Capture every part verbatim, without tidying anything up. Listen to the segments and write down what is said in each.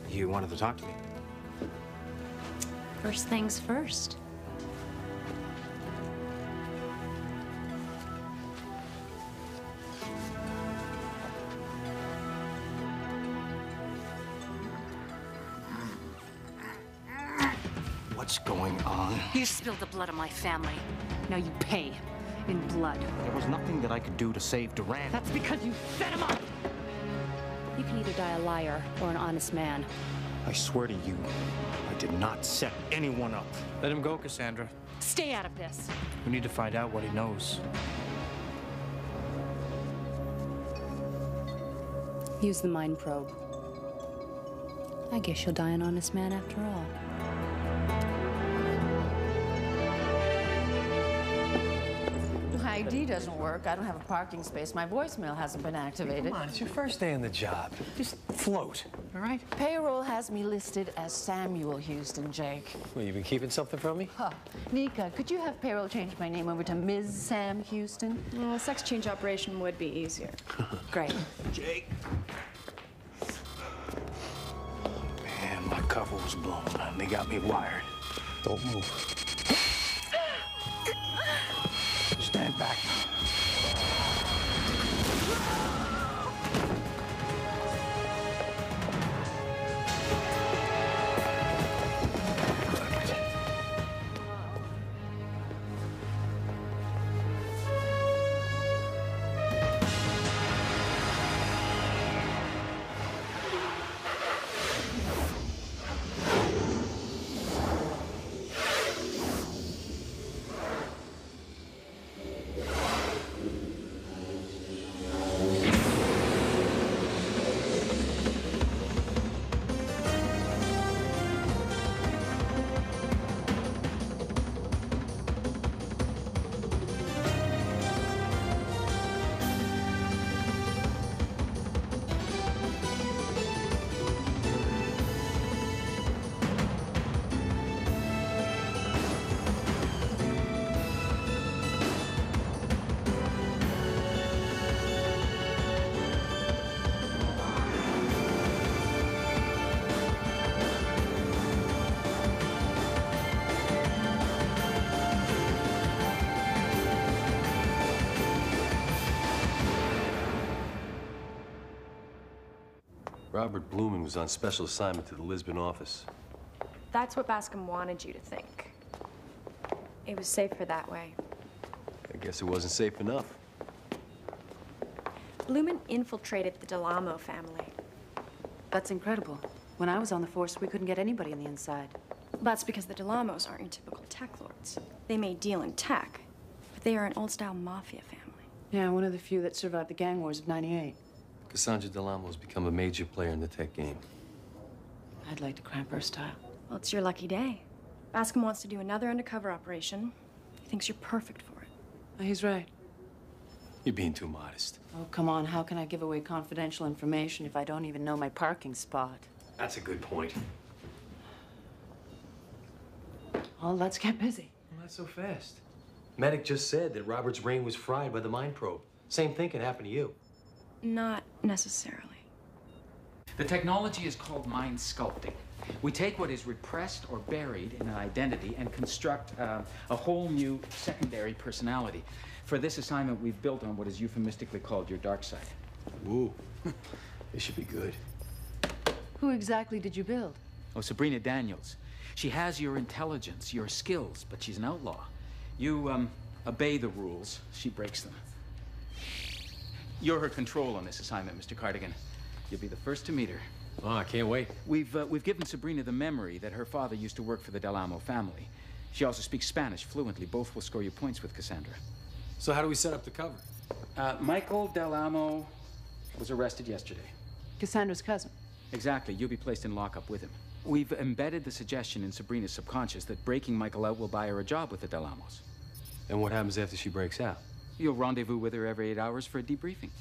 You wanted to talk to me. First things first. What's going on? You spilled the blood of my family. Now you pay in blood. There was nothing that I could do to save Duran. That's because you set him up! You can either die a liar or an honest man. I swear to you, I did not set anyone up. Let him go, Cassandra. Stay out of this. We need to find out what he knows. Use the mind probe. I guess you'll die an honest man after all. My I D doesn't work. I don't have a parking space. My voicemail hasn't been activated. Come on, it's your first day on the job. Just float, all right? Payroll has me listed as Samuel Houston, Jake. Well, you been keeping something from me? Huh. Nika, could you have payroll change my name over to Miz Sam Houston? Well, a sex change operation would be easier. Great. Jake. Man, my cover was blown and they got me wired. Don't move. Stand back. Robert Blumen was on special assignment to the Lisbon office. That's what Bascom wanted you to think. It was safer that way. I guess it wasn't safe enough. Blumen infiltrated the Delamo family. That's incredible. When I was on the force, we couldn't get anybody on the inside. That's because the Delamos aren't your typical tech lords. They may deal in tech, but they are an old-style mafia family. Yeah, one of the few that survived the gang wars of ninety-eight. Cassandra Delamo has become a major player in the tech game. I'd like to cramp her style. Well, it's your lucky day. Bascom wants to do another undercover operation. He thinks you're perfect for it. Oh, he's right. You're being too modest. Oh, come on. How can I give away confidential information if I don't even know my parking spot? That's a good point. Well, let's get busy. Well, not so fast. Medic just said that Robert's brain was fried by the mind probe. Same thing can happen to you. Not necessarily. The technology is called mind sculpting. We take what is repressed or buried in an identity and construct uh, a whole new secondary personality. For this assignment, we've built on what is euphemistically called your dark side. Ooh, this should be good. Who exactly did you build? Oh, Sabrina Daniels. She has your intelligence, your skills, but she's an outlaw. You um, obey the rules, she breaks them. You're her control on this assignment, Mister Cardigan. You'll be the first to meet her. Oh, I can't wait. We've, uh, we've given Sabrina the memory that her father used to work for the Delamo family. She also speaks Spanish fluently. Both will score you points with Cassandra. So how do we set up the cover? Uh, Michael Delamo was arrested yesterday. Cassandra's cousin. Exactly. You'll be placed in lockup with him. We've embedded the suggestion in Sabrina's subconscious that breaking Michael out will buy her a job with the Delamos. And what happens after she breaks out? You'll rendezvous with her every eight hours for a debriefing.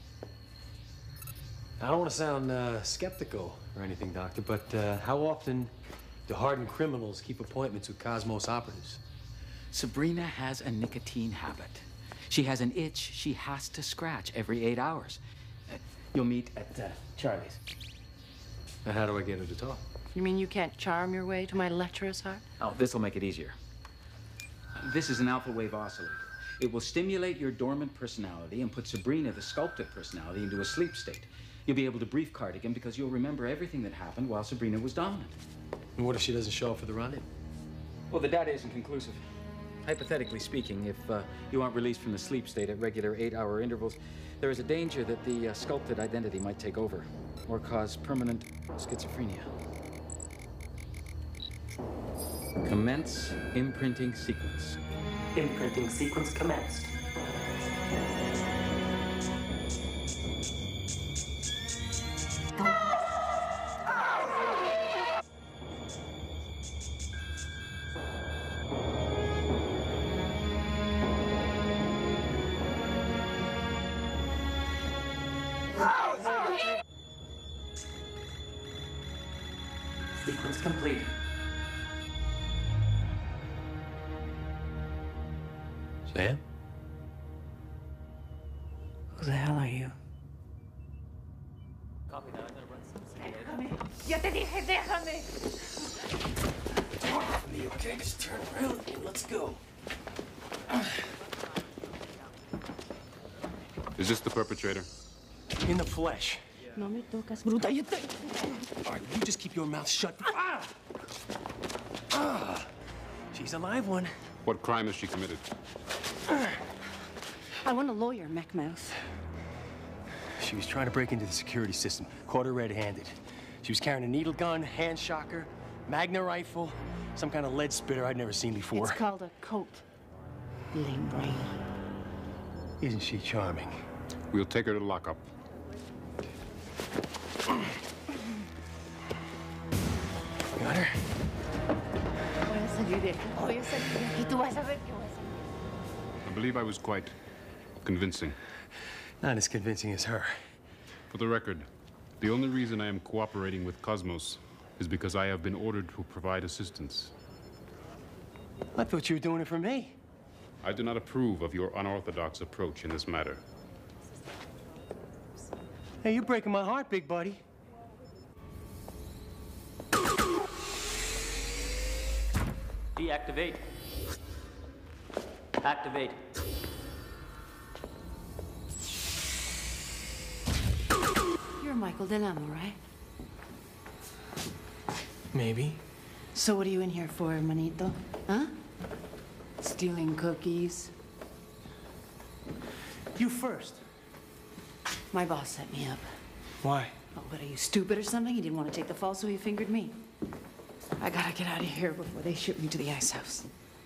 I don't want to sound uh, skeptical or anything, Doctor, but uh, how often do hardened criminals keep appointments with Cosmos operatives? Sabrina has a nicotine habit. She has an itch she has to scratch every eight hours. Uh, you'll meet at uh, Charlie's. And how do I get her to talk? You mean you can't charm your way to my lecherous heart? Oh, this will make it easier. This is an alpha wave oscillator. It will stimulate your dormant personality and put Sabrina, the sculpted personality, into a sleep state. You'll be able to brief Cardigan because you'll remember everything that happened while Sabrina was dominant. And what if she doesn't show up for the run-in? Well, the data isn't conclusive. Hypothetically speaking, if uh, you aren't released from the sleep state at regular eight-hour intervals, there is a danger that the uh, sculpted identity might take over or cause permanent schizophrenia. Commence imprinting sequence. Imprinting sequence commenced. Sequence complete. Sam? Who the hell are you? Copy that. I'm gonna run some. Ya te dije, déjame. Okay, just turn around and let's go. Is this the perpetrator? In the flesh. No me tocas, bruta. You te... All right, you just keep your mouth shut. Ah! Ah! She's a live one. What crime has she committed? I want a lawyer, Mechmouth. She was trying to break into the security system. Caught her red-handed. She was carrying a needle gun, hand shocker, Magna rifle, some kind of lead spitter I'd never seen before. It's called a coat. Lame brain. Isn't she charming? We'll take her to lockup. Got her? Voy a salir de aquí. Voy a salir de aquí. Tú vas a ver qué vas a hacer. I believe I was quite convincing. Not as convincing as her. For the record, the only reason I am cooperating with Cosmos is because I have been ordered to provide assistance. I thought you were doing it for me. I do not approve of your unorthodox approach in this matter. Hey, you're breaking my heart, big buddy. Deactivate. Activate. You're Michael Delamo, right? Maybe. So what are you in here for, manito? Huh? Stealing cookies? You first. My boss set me up. Why? Oh, but are you stupid or something? He didn't want to take the fall, so he fingered me. I gotta get out of here before they ship me to the ice house.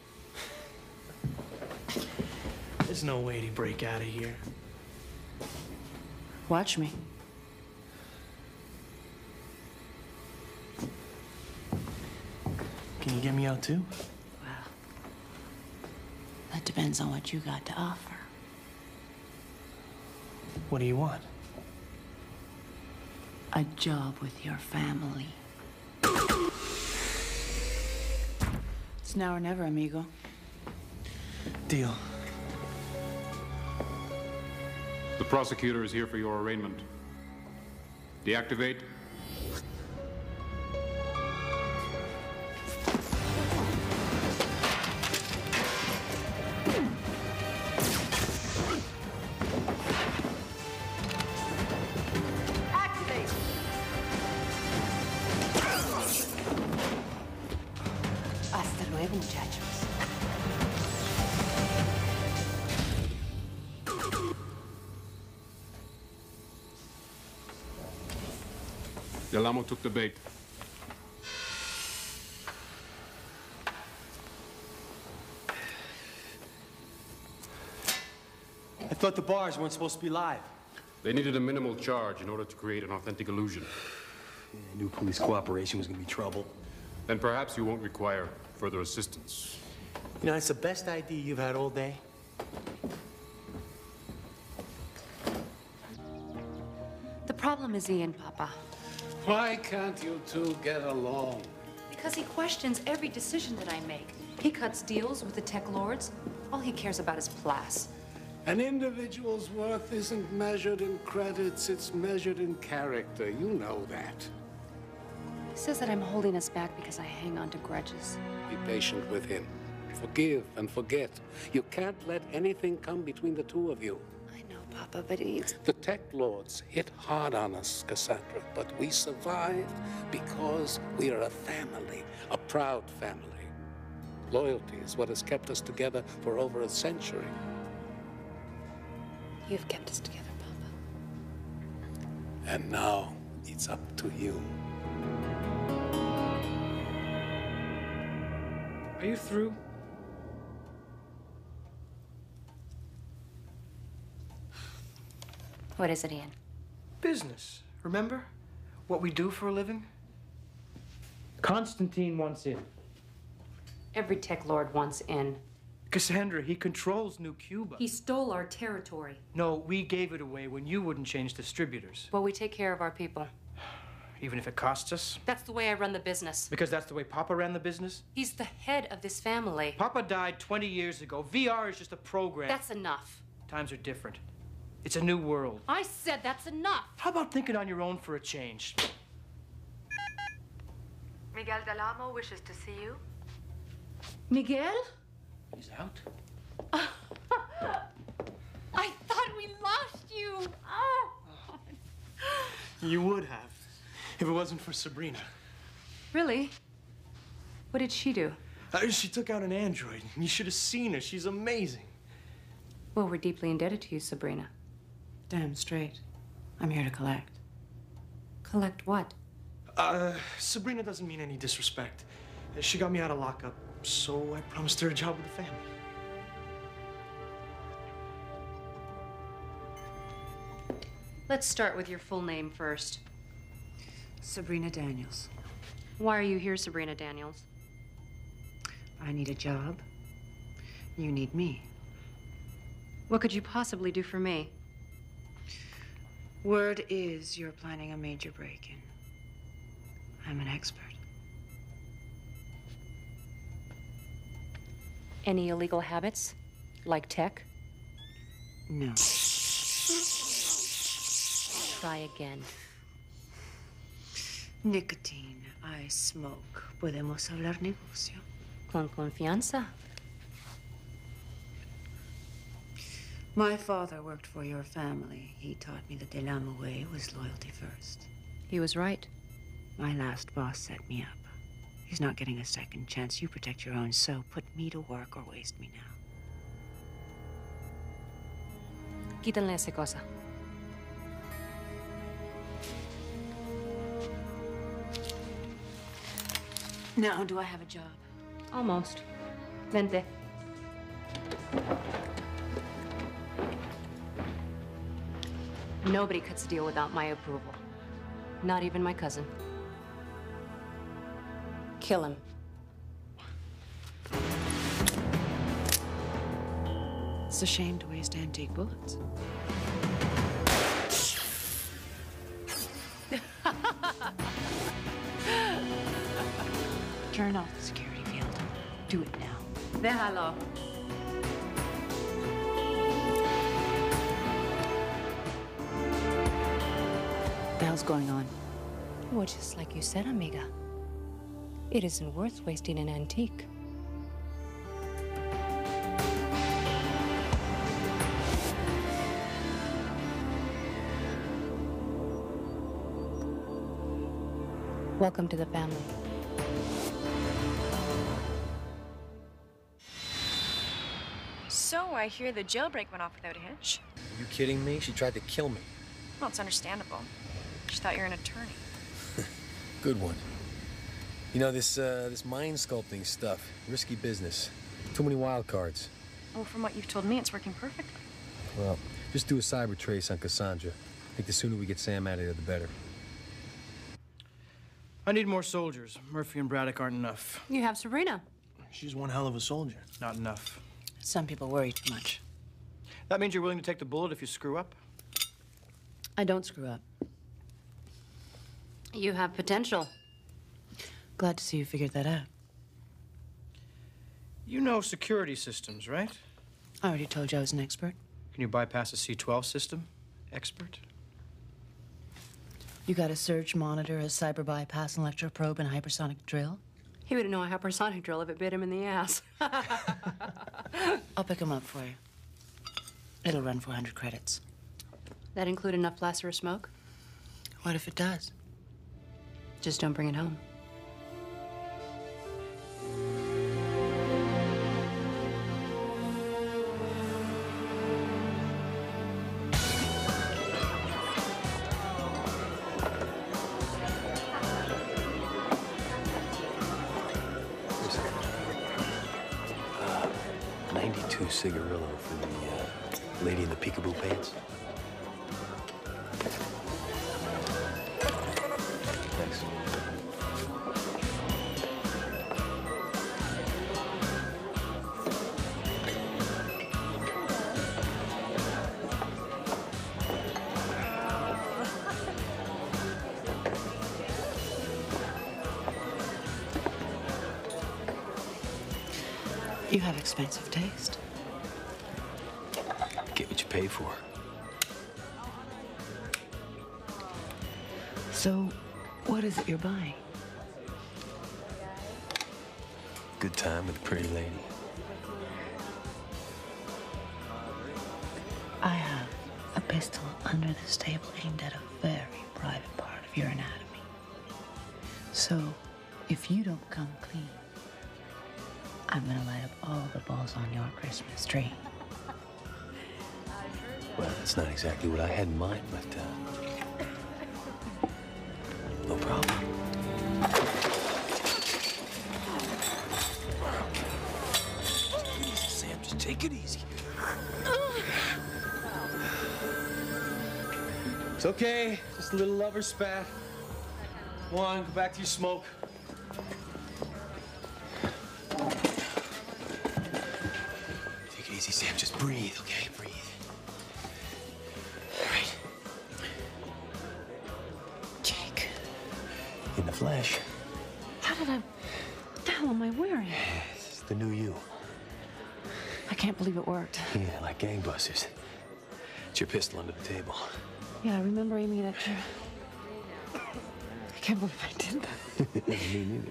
There's no way to break out of here. Watch me. Can you get me out too? Well, that depends on what you got to offer. What do you want? A job with your family. It's now or never, amigo. Deal. The prosecutor is here for your arraignment. Deactivate. Hasta luego, muchachos. Delamo took the bait. I thought the bars weren't supposed to be live. They needed a minimal charge in order to create an authentic illusion. Yeah, I knew police cooperation was gonna be trouble. Then perhaps you won't require further assistance. You know, it's the best idea you've had all day. The problem is Ian, Papa. Why can't you two get along? Because he questions every decision that I make. He cuts deals with the tech lords. All he cares about is Plas. An individual's worth isn't measured in credits, it's measured in character. You know that. He says that I'm holding us back because I hang on to grudges. Be patient with him. Forgive and forget. You can't let anything come between the two of you. I know, Papa, but he's... The Tech Lords hit hard on us, Cassandra, but we survived because we are a family, a proud family. Loyalty is what has kept us together for over a century. You've kept us together, Papa. And now it's up to you. Are you through? What is it, Ian? Business. Remember? What we do for a living? Constantine wants in. Every tech lord wants in. Cassandra, he controls New Cuba. He stole our territory. No, we gave it away when you wouldn't change distributors. Well, we take care of our people. Even if it costs us? That's the way I run the business. Because that's the way Papa ran the business? He's the head of this family. Papa died twenty years ago. V R is just a program. That's enough. Times are different. It's a new world. I said that's enough. How about thinking on your own for a change? Miguel Del Amo wishes to see you. Miguel? He's out. I thought we lost you. Oh. You would have, if it wasn't for Sabrina. Really? What did she do? Uh, she took out an android. You should have seen her. She's amazing. Well, we're deeply indebted to you, Sabrina. Damn straight. I'm here to collect. Collect what? Uh, Sabrina doesn't mean any disrespect. She got me out of lockup, so I promised her a job with the family. Let's start with your full name first. Sabrina Daniels. Why are you here, Sabrina Daniels? I need a job. You need me. What could you possibly do for me? Word is you're planning a major break-in. I'm an expert. Any illegal habits? Like tech? No. Try again. Nicotine. I smoke. Podemos hablar negocio. Con confianza. My father worked for your family. He taught me the Del Amo way was loyalty first. He was right. My last boss set me up. He's not getting a second chance. You protect your own, so put me to work or waste me now. Quítanle esa cosa. Now, do I have a job? Almost. Vente. Nobody cuts a deal without my approval. Not even my cousin. Kill him. It's a shame to waste antique bullets. Turn off the security field. Do it now. Déjalo. What the hell's going on? Well, just like you said, amiga. It isn't worth wasting an antique. Welcome to the family. So, I hear the jailbreak went off without a hitch. Are you kidding me? She tried to kill me. Well, it's understandable. She thought you were an attorney. Good one. You know, this, uh, this mind sculpting stuff, risky business. Too many wild cards. Well, from what you've told me, it's working perfectly. Well, just do a cyber trace on Cassandra. I think the sooner we get Sam out of here, the better. I need more soldiers. Murphy and Braddock aren't enough. You have Sabrina. She's one hell of a soldier. Not enough. Some people worry too much. That means you're willing to take the bullet if you screw up? I don't screw up. You have potential. Glad to see you figured that out. You know security systems, right? I already told you I was an expert. Can you bypass a C twelve system? Expert? You got a surge monitor, a cyber bypass, an electroprobe, and a hypersonic drill? He wouldn't know a hypersonic drill if it bit him in the ass. I'll pick him up for you. It'll run four hundred credits. That include enough blasts for a smoke? What if it does? Just don't bring it home. ninety-two cigarillo for the uh, lady in the peekaboo pants. Thanks. You have expensive taste. Get what you pay for. So, what is it you're buying? Good time with a pretty lady. I have a pistol under this table aimed at a very private part of your anatomy. So, if you don't come clean, I'm gonna light up all the balls on your Christmas tree. Well, that's not exactly what I had in mind, but, uh, no problem. Take it easy, Sam. Just take it easy. It's okay. Just a little lover spat. Go on, go back to your smoke. Take it easy, Sam. Just breathe, okay? Breathe. All right. Jake. In the flesh. How did I... What the hell am I wearing? It's the new you. I can't believe it worked. Yeah, like gangbusters. It's your pistol under the table. Yeah, I remember aiming it at you. I can't believe I did that. Me neither.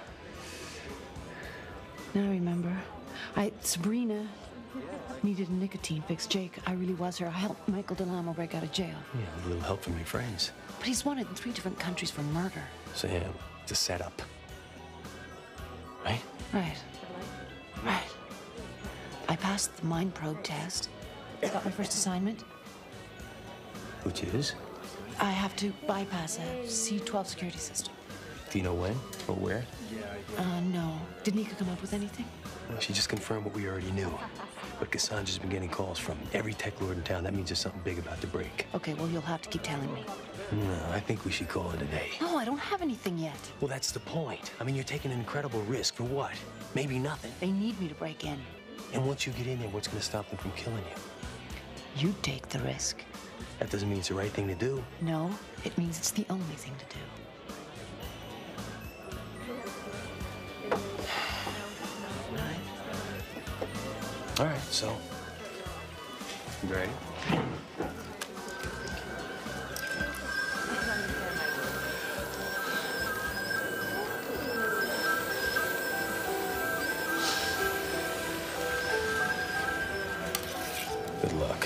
Now I remember. I... Sabrina needed a nicotine fix. Jake, I really was her. I helped Michael Delamo break out of jail. Yeah, with a little help from your friends. But he's wanted in three different countries for murder. Sam, it's a setup. Right? Right. Right. I passed the mind probe test. Got my first assignment. Which is? I have to bypass a C twelve security system. Do you know when or where? Uh, no. Did Nika come up with anything? Well, she just confirmed what we already knew. But Cassandra's been getting calls from every tech lord in town. That means there's something big about to break. Okay, well, you'll have to keep telling me. No, I think we should call it a day. No, I don't have anything yet. Well, that's the point. I mean, you're taking an incredible risk for what? Maybe nothing. They need me to break in. And once you get in there, what's going to stop them from killing you? You take the risk. That doesn't mean it's the right thing to do. No, it means it's the only thing to do. All right, so, you ready? Good luck.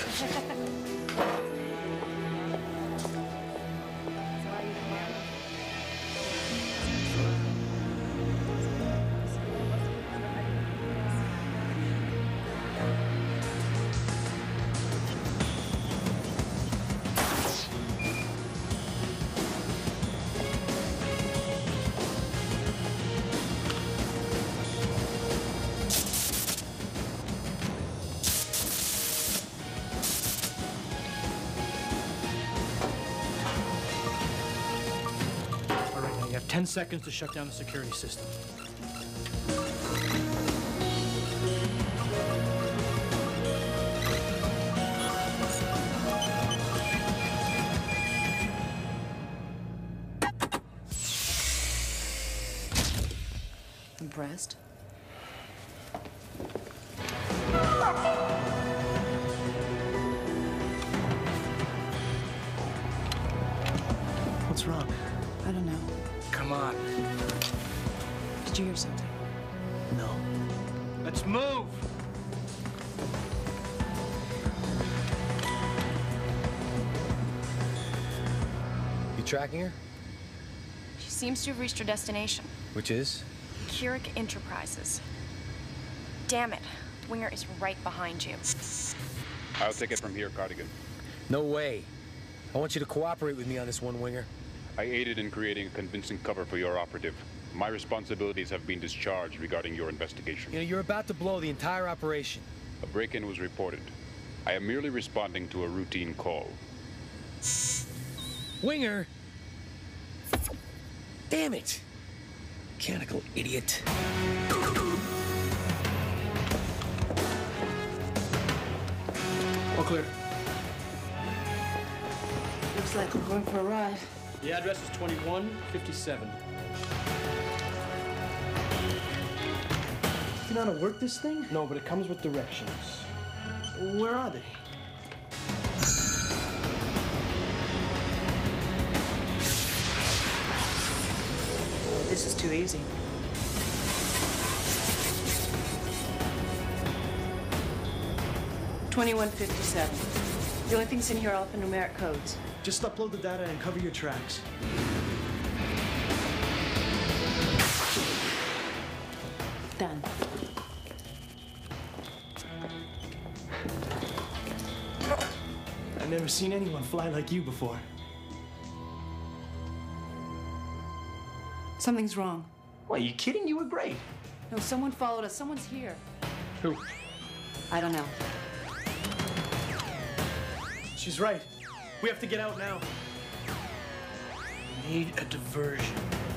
Ten seconds to shut down the security system. Impressed? What's What's wrong? I don't know. Come on. Did you hear something? No. Let's move. You tracking her? She seems to have reached her destination. Which is? Keurig Enterprises. Damn it. Winger is right behind you. I'll take it from here, Cardigan. No way. I want you to cooperate with me on this one, Winger. I aided in creating a convincing cover for your operative. My responsibilities have been discharged regarding your investigation. You know, you're about to blow the entire operation. A break-in was reported. I am merely responding to a routine call. Winger! Damn it! Mechanical idiot. All clear. Looks like we're going for a ride. The address is twenty-one fifty-seven. You know how to work this thing? No, but it comes with directions. Where are they? This is too easy. twenty-one fifty-seven. The only things in here are alphanumeric codes. Just upload the data and cover your tracks. Done. I've never seen anyone fly like you before. Something's wrong. What, are you kidding? You were great. No, someone followed us. Someone's here. Who? I don't know. She's right. We have to get out now. Need a diversion.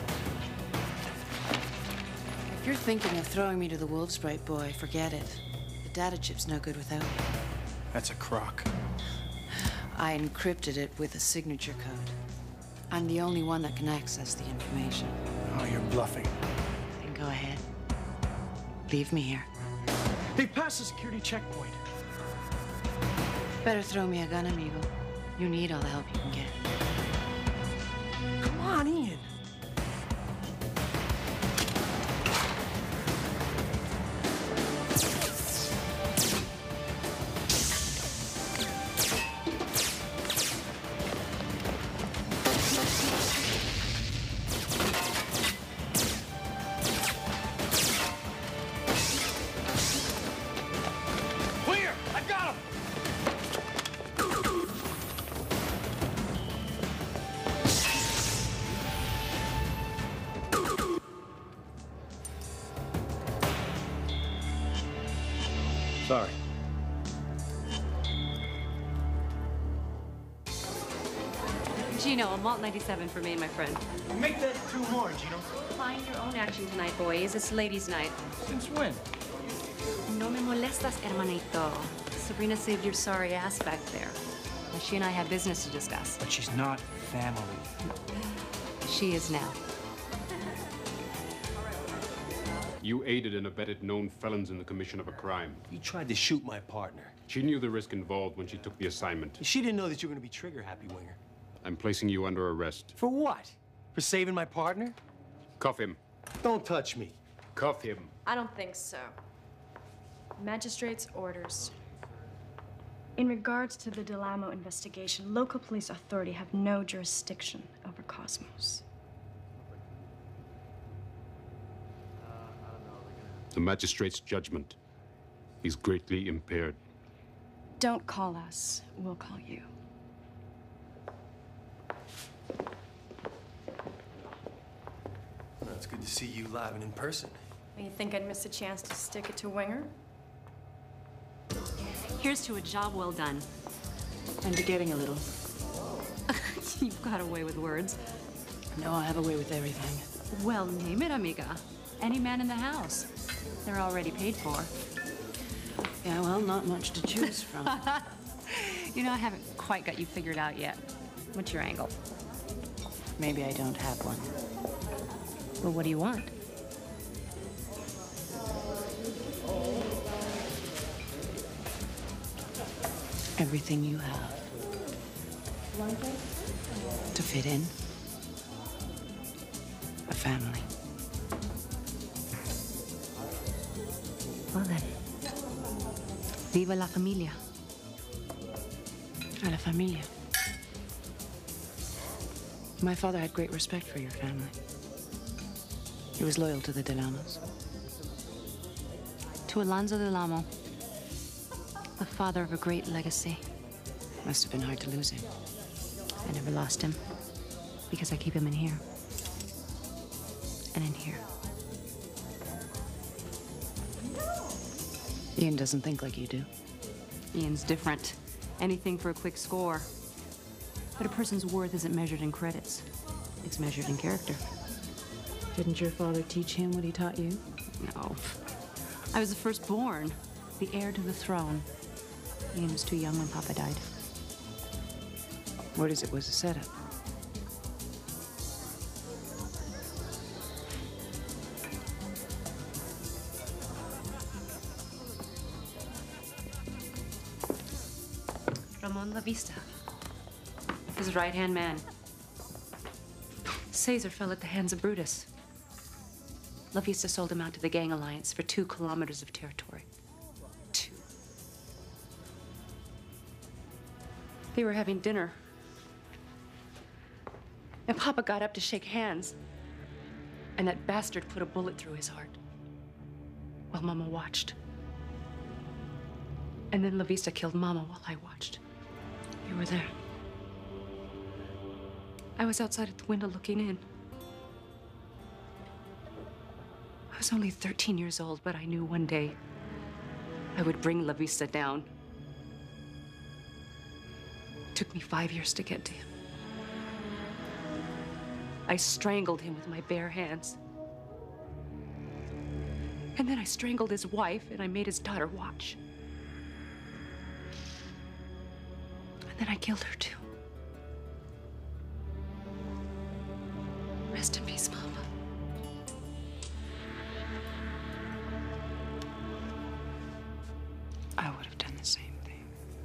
If you're thinking of throwing me to the wolves, bright boy, forget it. The data chip's no good without me. That's a crock. I encrypted it with a signature code. I'm the only one that can access the information. Oh, you're bluffing. Then go ahead. Leave me here. They passed the security checkpoint. Better throw me a gun, amigo. You need all the help you can get. Come on, Ian. Clear! I got him! Sorry. Gino, a Malt ninety-seven for me and my friend. Make that two more, Gino. Find your own action tonight, boys. It's ladies' night. Since when? No me molestas, hermanito. Sabrina saved your sorry ass back there. Now, she and I have business to discuss. But she's not family. She is now. You aided and abetted known felons in the commission of a crime. You tried to shoot my partner. She knew the risk involved when she took the assignment. She didn't know that you were going to be trigger-happy, Winger. I'm placing you under arrest. For what? For saving my partner? Cuff him. Don't touch me. Cuff him. I don't think so. Magistrate's orders. In regards to the Delamo investigation, local police authority have no jurisdiction over Cosmos. The magistrate's judgment is greatly impaired. Don't call us. We'll call you. Well, it's good to see you live and in person. You think I'd miss a chance to stick it to Winger? Here's to a job well done. And to getting a little. You've got away with words. No, I have a way with everything. Well, name it, amiga. Any man in the house. They're already paid for. Yeah, well, not much to choose from. You know, I haven't quite got you figured out yet. What's your angle? Maybe I don't have one. Well, what do you want? Everything you have. To fit in. A family. Well then. Viva la familia. A la familia. My father had great respect for your family. He was loyal to the Del Amos. To Alonzo Del Amo, the father of a great legacy. Must have been hard to lose him. I never lost him, because I keep him in here. And in here. Ian doesn't think like you do. Ian's different. Anything for a quick score. But a person's worth isn't measured in credits. It's measured in character. Didn't your father teach him what he taught you? No. I was the firstborn, the heir to the throne. Ian was too young when Papa died. What is it was a setup? Ramon La Vista. His right-hand man. Caesar fell at the hands of Brutus. La Vista sold him out to the Gang Alliance for two kilometers of territory. Two. They were having dinner. And Papa got up to shake hands. And that bastard put a bullet through his heart. While Mama watched. And then La Vista killed Mama while I watched. You were there. I was outside at the window looking in. I was only thirteen years old, but I knew one day I would bring La Vista down. It took me five years to get to him. I strangled him with my bare hands. And then I strangled his wife, and I made his daughter watch. And then I killed her, too. Rest in peace, Mama. I would have done the same thing.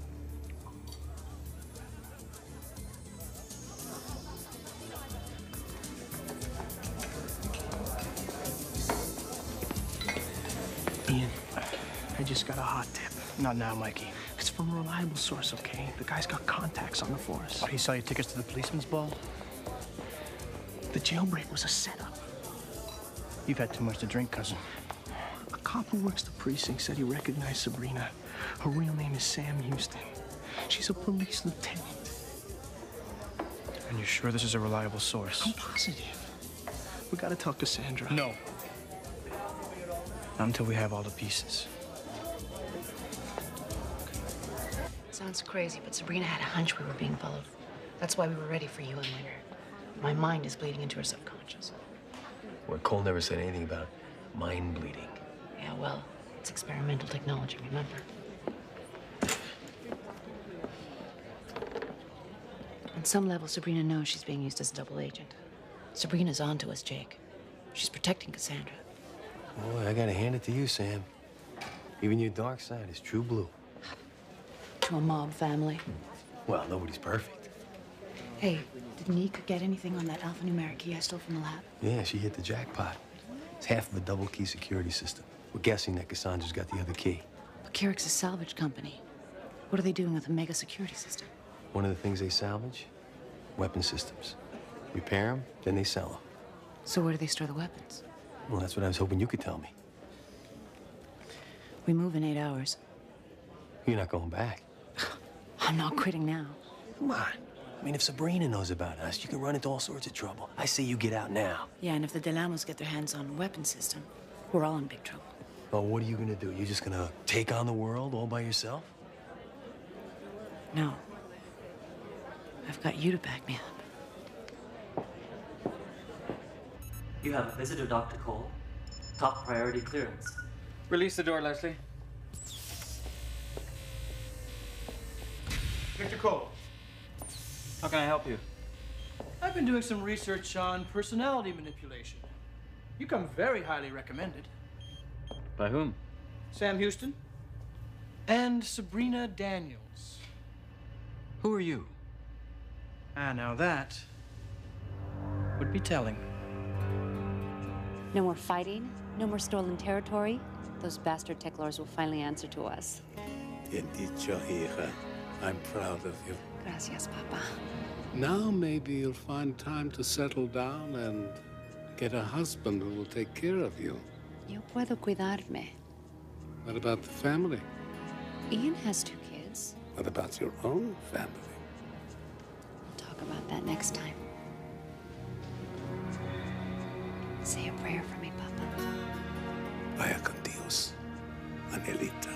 Ian, I just got a hot tip. Not now, Mikey. It's from a reliable source, okay? The guy's got contacts on the force. Oh, he saw your tickets to the policeman's ball? The jailbreak was a setup. You've had too much to drink, cousin. A cop who works the precinct said he recognized Sabrina. Her real name is Sam Houston. She's a police lieutenant. And you're sure this is a reliable source? I'm positive. We gotta tell Cassandra. No. Not until we have all the pieces. Sounds crazy, but Sabrina had a hunch we were being followed. That's why we were ready for you and Winter. My mind is bleeding into her subconscious. Well, Cole never said anything about mind bleeding. Yeah, well, it's experimental technology, remember? On some level, Sabrina knows she's being used as a double agent. Sabrina's onto us, Jake. She's protecting Cassandra. Boy, I gotta hand it to you, Sam. Even your dark side is true blue. To a mob family. Well, nobody's perfect. Hey, did Nika get anything on that alphanumeric key I stole from the lab? Yeah, she hit the jackpot. It's half of a double key security system. We're guessing that Cassandra's got the other key. Kyrix's salvage company. What are they doing with a mega security system? One of the things they salvage? Weapon systems. Repair them, then they sell them. So where do they store the weapons? Well, that's what I was hoping you could tell me. We move in eight hours. You're not going back. I'm not quitting now. Come on. I mean, if Sabrina knows about us, you can run into all sorts of trouble. I say you get out now. Yeah, and if the Del Amos get their hands on a weapon system, we're all in big trouble. Oh, what are you gonna do? You're just gonna take on the world all by yourself? No. I've got you to back me up. You have a visitor, Doctor Cole. Top priority clearance. Release the door, Leslie. Victor Cole. How can I help you? I've been doing some research on personality manipulation. You come very highly recommended. By whom? Sam Houston and Sabrina Daniels. Who are you? Ah, now that would be telling. No more fighting, no more stolen territory. Those bastard tech lords will finally answer to us. Bien dicho, hija. I'm proud of you. Gracias, Papa. Now maybe you'll find time to settle down and get a husband who will take care of you. Yo puedo cuidarme. What about the family? Ian has two kids. What about your own family? We'll talk about that next time. Say a prayer for me, Papa. Vaya con Dios, Angelita.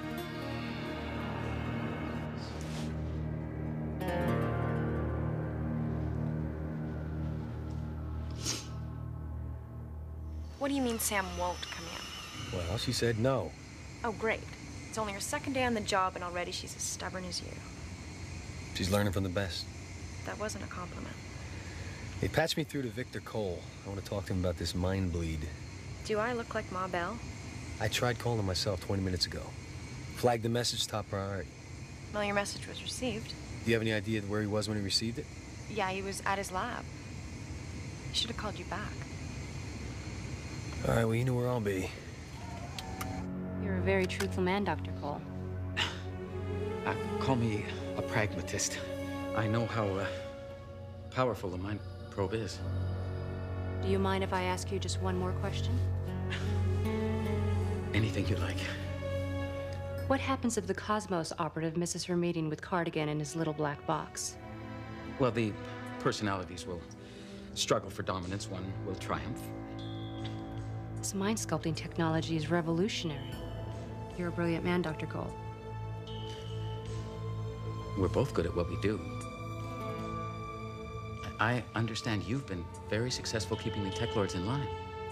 What do you mean Sam won't come in? Well, she said no. Oh, great. It's only her second day on the job, and already she's as stubborn as you. She's learning from the best. That wasn't a compliment. They patched me through to Victor Cole. I want to talk to him about this mind bleed. Do I look like Ma Bell? I tried calling him myself twenty minutes ago. Flagged the message top priority. Well, your message was received. Do you have any idea where he was when he received it? Yeah, he was at his lab. He should have called you back. All right, well, you know where I'll be. You're a very truthful man, Doctor Cole. Uh, call me a pragmatist. I know how uh, powerful the mind probe is. Do you mind if I ask you just one more question? Anything you like. What happens if the Cosmos operative misses her meeting with Cardigan in his little black box? Well, the personalities will struggle for dominance. One will triumph. This mind sculpting technology is revolutionary. You're a brilliant man, Doctor Cole. We're both good at what we do. I understand you've been very successful keeping the tech lords in line.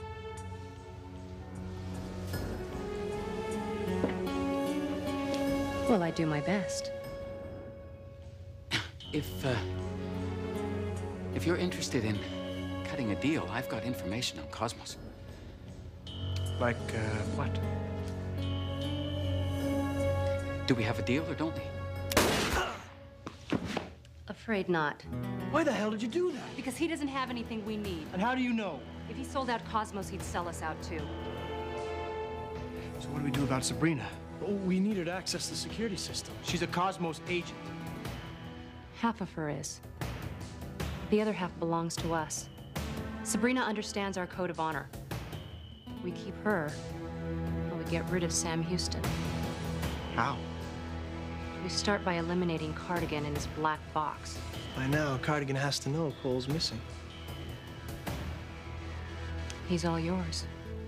Well, I do my best. If, uh, if you're interested in cutting a deal, I've got information on Cosmos. Like, uh, what? Do we have a deal or don't we? Afraid not. Why the hell did you do that? Because he doesn't have anything we need. And how do you know? If he sold out Cosmos, he'd sell us out too. So what do we do about Sabrina? Oh, we need her to access the security system. She's a Cosmos agent. Half of her is. The other half belongs to us. Sabrina understands our code of honor. We keep her, and we get rid of Sam Houston. How? We start by eliminating Cardigan in his black box. By now, Cardigan has to know Cole's missing. He's all yours.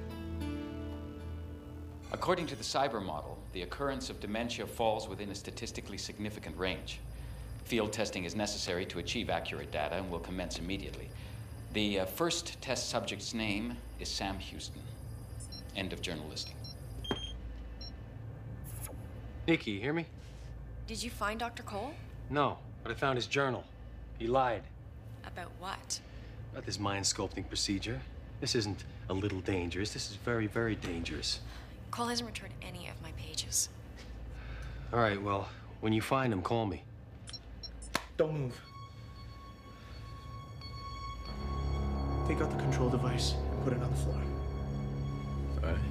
According to the cyber model, the occurrence of dementia falls within a statistically significant range. Field testing is necessary to achieve accurate data and will commence immediately. The uh, first test subject's name is Sam Houston. End of journal listing. Nikki, you hear me? Did you find Doctor Cole? No, but I found his journal. He lied. About what? About this mind sculpting procedure. This isn't a little dangerous. This is very, very dangerous. Cole hasn't returned any of my pages. All right, well, when you find him, call me. Don't move. Take out the control device and put it on the floor. All right.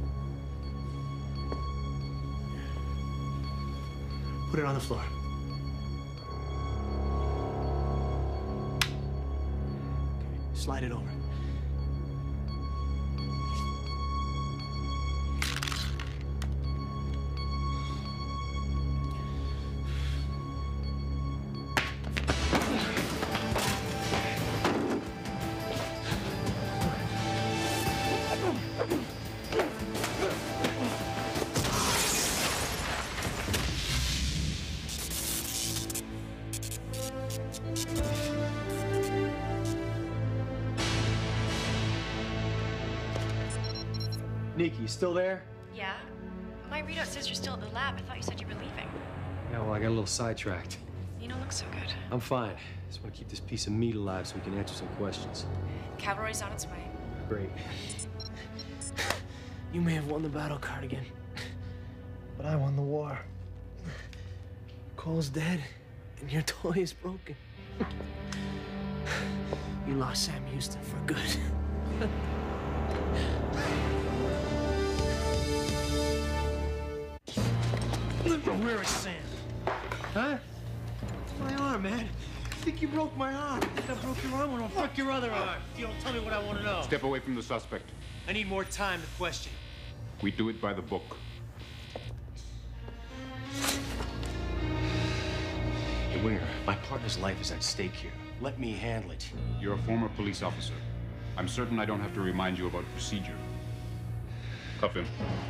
Put it on the floor. Okay, slide it over. Nikki, you still there? Yeah? My readout says you're still at the lab. I thought you said you were leaving. Yeah, well, I got a little sidetracked. You don't look so good. I'm fine. Just want to keep this piece of meat alive so we can answer some questions. Cavalry's on its way. Great. You may have won the battle, Cardigan, but I won the war. Cole's dead, and your toy is broken. You lost Sam Houston for good. Where is Sam? Huh? My arm, man. I think you broke my arm. I think I broke your arm. Well, I'll fuck your other arm. You don't tell me what I want to know. Step away from the suspect. I need more time to question. We do it by the book. Hey, Winger, my partner's life is at stake here. Let me handle it. You're a former police officer. I'm certain I don't have to remind you about procedure. Cuff him.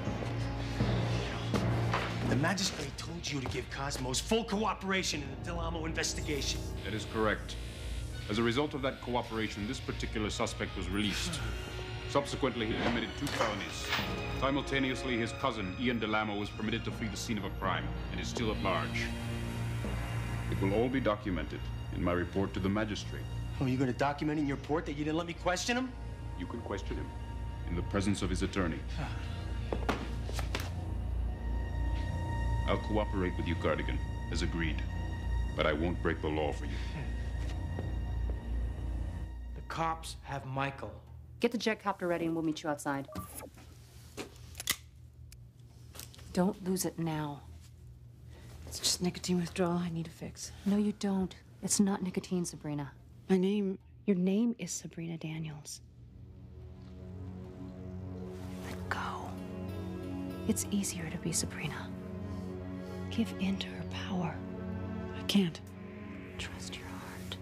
The magistrate told you to give Cosmos full cooperation in the Del Amo investigation. That is correct. As a result of that cooperation, this particular suspect was released. Subsequently, he committed two felonies. Simultaneously, his cousin, Ian Del Amo, was permitted to flee the scene of a crime and is still at large. It will all be documented in my report to the magistrate. Oh, you're going to document in your report that you didn't let me question him? You can question him in the presence of his attorney. I'll cooperate with you, Cardigan, as agreed. But I won't break the law for you. The cops have Michael. Get the jet copter ready and we'll meet you outside. Don't lose it now. It's just nicotine withdrawal I need to fix. No, you don't. It's not nicotine, Sabrina. My name... Your name is Sabrina Daniels. Let go. It's easier to be Sabrina. Give in to her power. I can't. Trust your heart.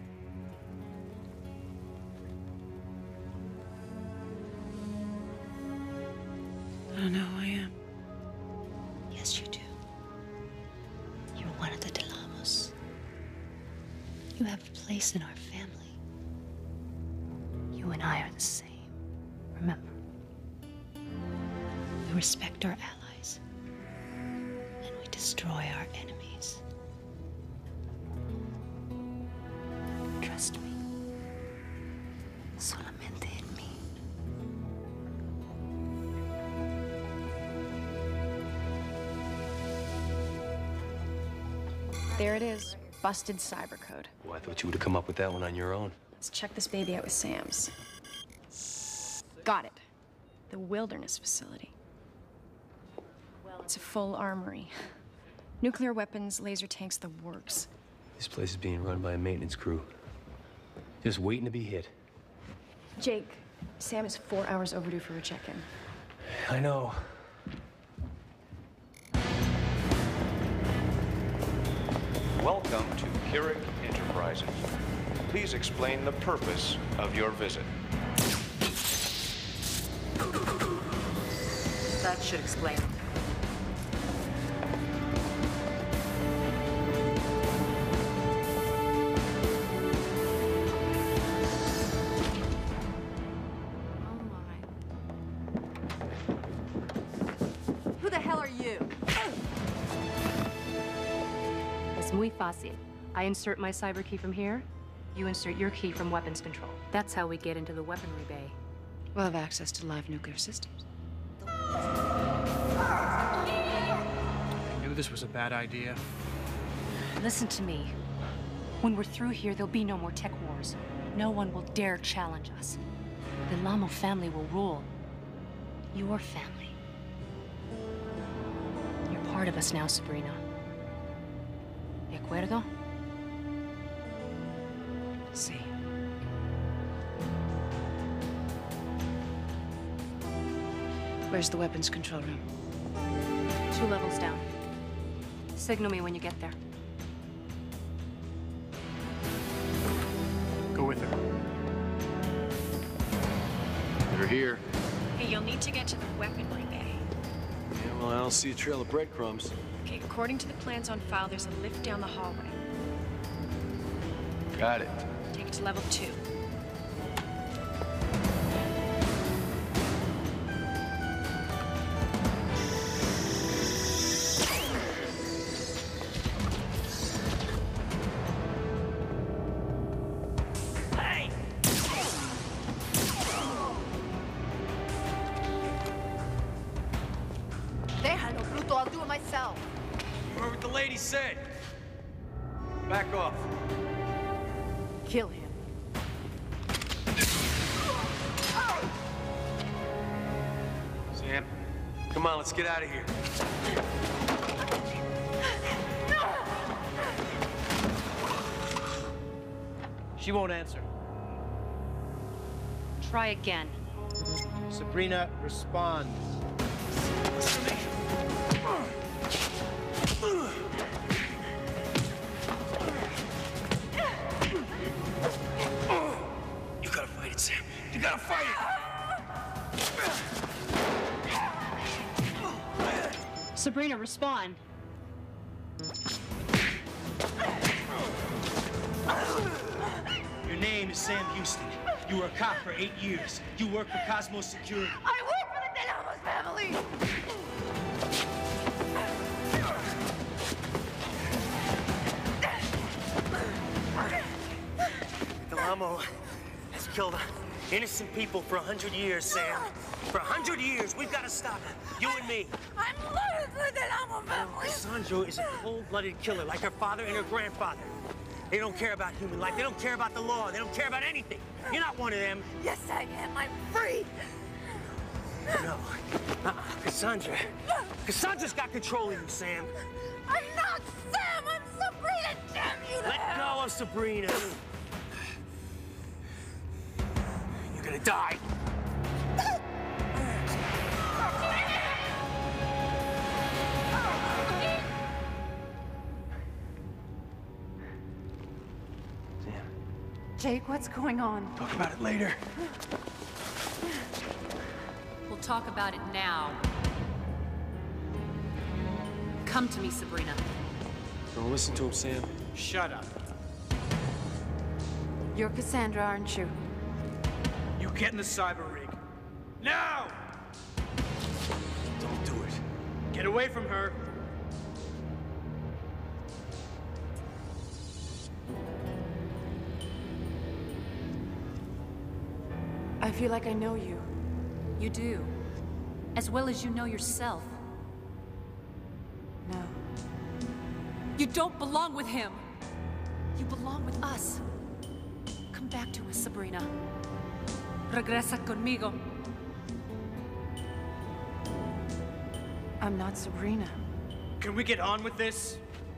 I don't know who I am. Yes, you do. You're one of the Del Amos. You have a place in our family. You and I are the same. Remember, we respect our allies, and we destroy our enemies. Trust me. Solamente en mí. There it is. Busted cyber code. Oh, I thought you would have come up with that one on your own. Let's check this baby out with Sam's. Got it. The Wilderness Facility. It's a full armory. Nuclear weapons, laser tanks, the works. This place is being run by a maintenance crew. Just waiting to be hit. Jake, Sam is four hours overdue for a check-in. I know. Welcome to Kirik Enterprises. Please explain the purpose of your visit. That should explain. Who the hell are you? Es muy fácil. I insert my cyber key from here. You insert your key from weapons control. That's how we get into the weaponry bay. We'll have access to live nuclear systems. I knew this was a bad idea. Listen to me. When we're through here, there'll be no more tech wars. No one will dare challenge us. The Lamo family will rule. Your family. You're part of us now, Sabrina. ¿De acuerdo? See. Where's the weapons control room? Two levels down. Signal me when you get there. Go with her. They're here. Hey, you'll need to get to the weaponry bay. Yeah, well, I don't see a trail of breadcrumbs. Okay, according to the plans on file, there's a lift down the hallway. Got it. Take it to level two. Déjalo, Bruto. I'll do it myself. You heard what the lady said. Back off. Kill him. Come on, let's get out of here. She won't answer. Try again. Sabrina, respond. You gotta fight it, Sam. You gotta fight it! Sabrina, respond. Your name is Sam Houston. You were a cop for eight years. You work for Cosmos Security. I work for the De Lamos family! Del Amo has killed innocent people for a hundred years, Sam. For a hundred years, we've got to stop it. You and me. I'm loyal to the De Lamo family! Sandro is a cold-blooded killer, like her father and her grandfather. They don't care about human life. They don't care about the law. They don't care about anything. You're not one of them. Yes, I am. I'm free. No. Uh-uh. Cassandra. Cassandra's got control of you, Sam. I'm not Sam. I'm Sabrina. Damn you to Let hell. go of Sabrina. You're gonna die. Jake, what's going on? Talk about it later. We'll talk about it now. Come to me, Sabrina. Don't listen to him, Sam. Shut up. You're Cassandra, aren't you? You get in the cyber rig. Now! Don't do it. Get away from her. I feel like I know you. You do. As well as you know yourself. No. You don't belong with him. You belong with us. Come back to us, Sabrina. Regresa conmigo. I'm not Sabrina. Can we get on with this?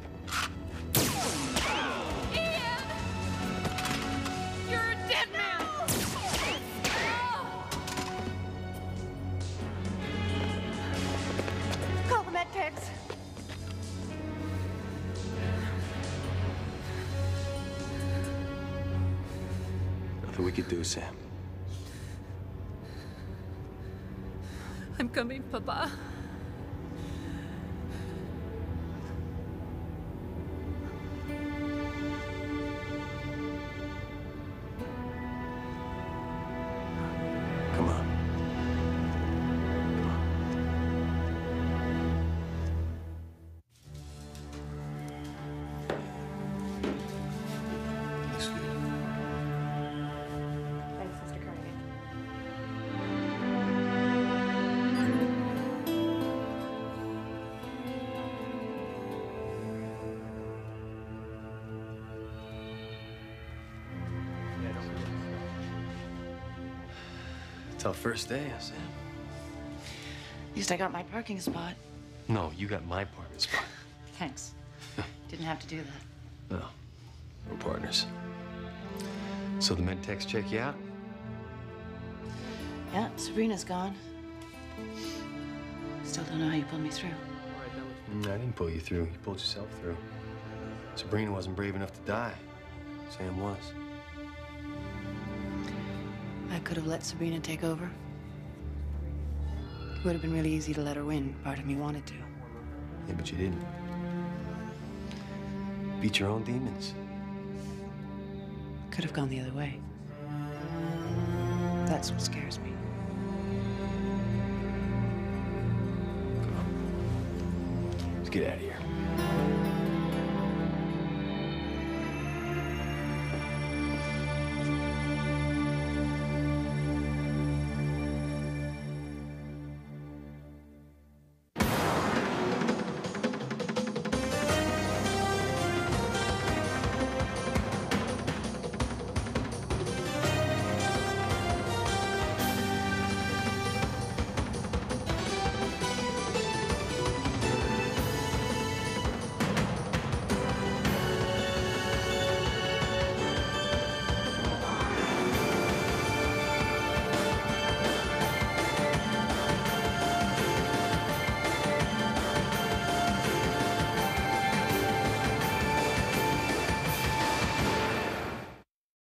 Ian! You're a dead man! Call the med techs. Nothing we could do, Sam. I'm coming, Papa. Come on. Looks good. Thanks, Mister Cardigan. Tough first day, huh, Sam? At least I got my parking spot. No, you got my parking spot. Thanks. Didn't have to do that. No, we're partners. So the med techs check you out? Yeah, Sabrina's gone. Still don't know how you pulled me through. Mm, I didn't pull you through. You pulled yourself through. Sabrina wasn't brave enough to die. Sam was. I could have let Sabrina take over. It would have been really easy to let her win. Part of me wanted to. Yeah, but you didn't. Beat your own demons. Could have gone the other way. That's what scares me. Let's get out of here.